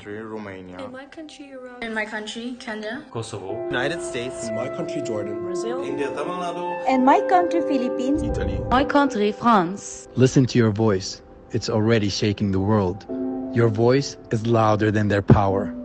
country, Romania. In my country, Iraq. In my country, Kenya. Kosovo. United States. In my country, Jordan. Brazil. India, Tamil Nadu. In my country, Philippines. Italy. My country, France. Listen to your voice. It's already shaking the world. Your voice is louder than their power.